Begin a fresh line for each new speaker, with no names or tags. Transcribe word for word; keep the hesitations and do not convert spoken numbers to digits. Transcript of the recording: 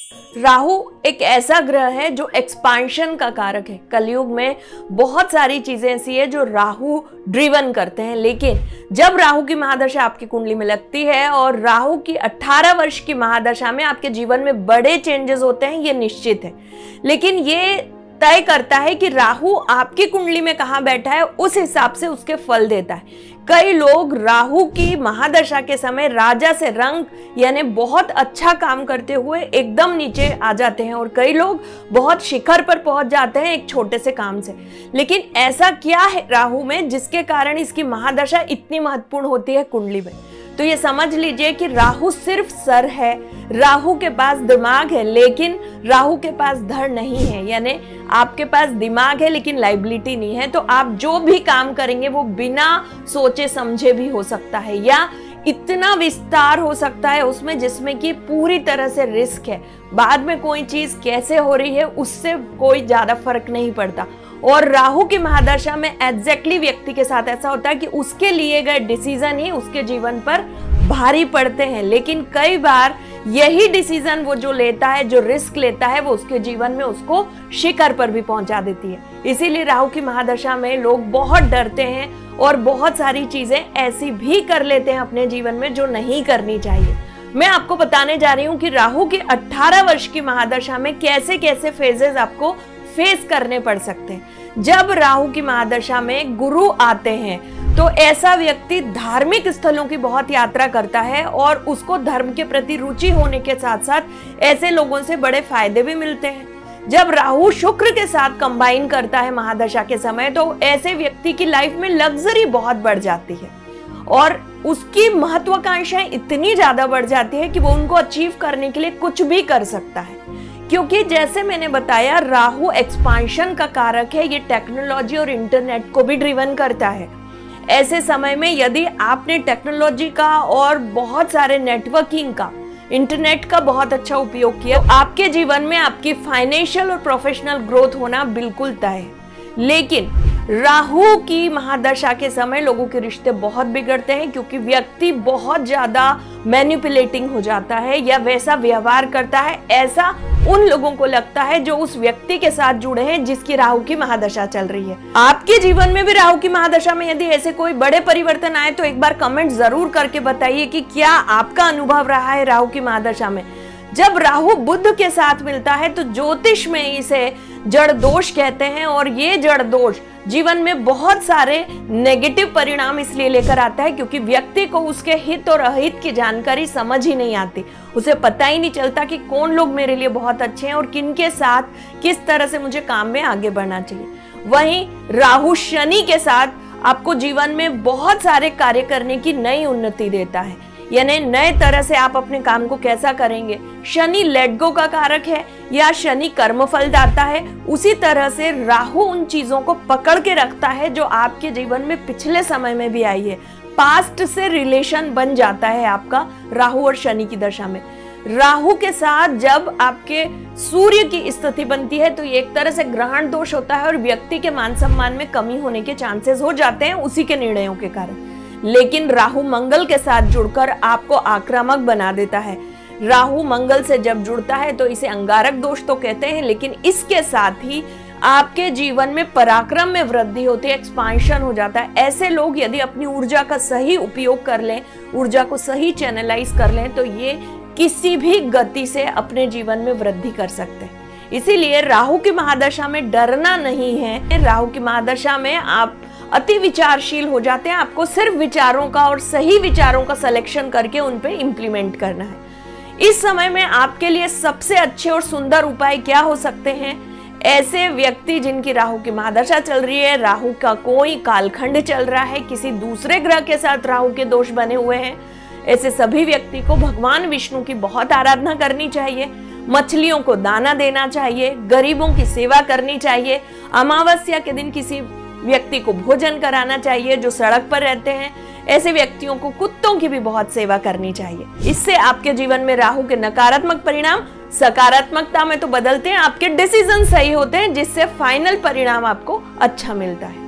राहु एक ऐसा ग्रह है जो एक्सपांशन का कारक है। कलयुग में बहुत सारी चीजें ऐसी है जो राहु ड्रिवन करते हैं, लेकिन जब राहु की महादशा आपकी कुंडली में लगती है और राहु की अठारह वर्ष की महादशा में आपके जीवन में बड़े चेंजेस होते हैं, ये निश्चित है। लेकिन ये तय करता है कि राहु आपकी कुंडली में कहाँ बैठा है, उस हिसाब से उसके फल देता है। कई लोग राहु की महादशा के समय राजा से रंग यानी बहुत अच्छा काम करते हुए एकदम नीचे आ जाते हैं, और कई लोग बहुत शिखर पर पहुंच जाते हैं एक छोटे से काम से। लेकिन ऐसा क्या है राहु में जिसके कारण इसकी महादशा इतनी महत्वपूर्ण होती है कुंडली में? तो ये समझ लीजिए कि राहु सिर्फ सर है, राहु के पास दिमाग है, लेकिन राहु के पास धन नहीं है। यानी आपके पास दिमाग है लेकिन लाइबिलिटी नहीं है, तो आप जो भी काम करेंगे वो बिना सोचे समझे भी हो सकता है, या इतना विस्तार हो सकता है उसमें जिसमें कि पूरी तरह से रिस्क है। बाद में कोई चीज कैसे हो रही है उससे कोई ज्यादा फर्क नहीं पड़ता। और राहु की महादशा में एग्जैक्टली व्यक्ति के साथ ऐसा होता है कि उसके लिए गए डिसीजन ही उसके जीवन पर भारी पड़ते हैं, लेकिन कई बार यही डिसीजन वो जो लेता है, जो रिस्क लेता है, वो उसके जीवन में उसको शिखर पर भी पहुंचा देती है। इसीलिए राहु की महादशा में लोग बहुत डरते हैं और बहुत सारी चीजें ऐसी भी कर लेते हैं अपने जीवन में जो नहीं करनी चाहिए। मैं आपको बताने जा रही हूँ कि राहु की अठारह वर्ष की महादशा में कैसे कैसे फेजेस आपको फेस करने पड़ सकते हैं। जब राहु की महादशा में गुरु आते हैं तो ऐसा व्यक्ति धार्मिक स्थलों की बहुत यात्रा करता है और उसको धर्म के प्रति रुचि होने के साथ साथ ऐसे लोगों से बड़े फायदे भी मिलते हैं। जब राहु शुक्र के साथ कंबाइन करता है महादशा के समय, तो ऐसे व्यक्ति की लाइफ में लग्जरी बहुत बढ़ जाती है और उसकी महत्वाकांक्षाएं इतनी ज्यादा बढ़ जाती है कि वो उनको अचीव करने के लिए कुछ भी कर सकता है। क्योंकि जैसे मैंने बताया, राहु एक्सपांशन का कारक है, ये टेक्नोलॉजी और इंटरनेट को भी ड्रिवन करता है। ऐसे समय में यदि आपने टेक्नोलॉजी का और बहुत सारे नेटवर्किंग का, इंटरनेट का बहुत अच्छा उपयोग किया, तो आपके जीवन में आपकी फाइनेंशियल और प्रोफेशनल ग्रोथ होना बिल्कुल तय है। लेकिन राहु की महादशा के समय लोगों के रिश्ते बहुत बिगड़ते हैं, क्योंकि व्यक्ति बहुत ज्यादा मैनिपुलेटिंग हो जाता है या वैसा व्यवहार करता है ऐसा उन लोगों को लगता है जो उस व्यक्ति के साथ जुड़े हैं जिसकी राहु की महादशा चल रही है। आपके जीवन में भी राहु की महादशा में यदि ऐसे कोई बड़े परिवर्तन आए तो एक बार कमेंट जरूर करके बताइए कि क्या आपका अनुभव रहा है राहु की महादशा में। जब राहु बुध के साथ मिलता है तो ज्योतिष में इसे जड़ दोष कहते हैं, और ये जड़ दोष जीवन में बहुत सारे नेगेटिव परिणाम इसलिए लेकर आता है क्योंकि व्यक्ति को उसके हित और अहित की जानकारी समझ ही नहीं आती। उसे पता ही नहीं चलता कि कौन लोग मेरे लिए बहुत अच्छे हैं और किन के साथ किस तरह से मुझे काम में आगे बढ़ना चाहिए। वहीं राहु शनि के साथ आपको जीवन में बहुत सारे कार्य करने की नई उन्नति देता है, यानी नए तरह से आप अपने काम को कैसा करेंगे। शनि लेट गो का कारक है या शनि कर्मफल दाता है, उसी तरह से राहु उन चीजों को पकड़ के रखता है जो आपके जीवन में पिछले समय में भी आई है। पास्ट से रिलेशन बन जाता है आपका राहु और शनि की दशा में। राहु के साथ जब आपके सूर्य की स्थिति बनती है तो ये एक तरह से ग्रहण दोष होता है और व्यक्ति के मान सम्मान में कमी होने के चांसेस हो जाते हैं उसी के निर्णयों के कारण। लेकिन राहु मंगल के साथ जुड़कर आपको आक्रामक बना देता है। राहु मंगल से जब जुड़ता है तो इसे अंगारक दोष तो कहते हैं, लेकिन इसके साथ ही आपके जीवन में पराक्रम में वृद्धि होती है, एक्सपांशन हो जाता है। ऐसे लोग यदि अपनी ऊर्जा का सही उपयोग कर लें, ऊर्जा को सही चैनलाइज कर लें, तो ये किसी भी गति से अपने जीवन में वृद्धि कर सकते हैं। इसीलिए राहु की महादशा में डरना नहीं है। राहु की महादशा में आप अति विचारशील हो जाते हैं, आपको सिर्फ विचारों का और सही विचारों का सिलेक्शन करके उन पे इम्प्लीमेंट करना है। इस समय में आपके लिए सबसे अच्छे और सुंदर उपाय क्या हो सकते हैं? ऐसे व्यक्ति जिनकी राहु की महादशा चल रही है, राहु का कोई कालखंड चल रहा है, किसी दूसरे ग्रह के साथ राहु के दोष बने हुए हैं, ऐसे सभी व्यक्ति को भगवान विष्णु की बहुत आराधना करनी चाहिए, मछलियों को दाना देना चाहिए, गरीबों की सेवा करनी चाहिए, अमावस्या के दिन किसी व्यक्ति को भोजन कराना चाहिए जो सड़क पर रहते हैं, ऐसे व्यक्तियों को कुत्तों की भी बहुत सेवा करनी चाहिए। इससे आपके जीवन में राहु के नकारात्मक परिणाम सकारात्मकता में तो बदलते हैं, आपके डिसीजन सही होते हैं जिससे फाइनल परिणाम आपको अच्छा मिलता है।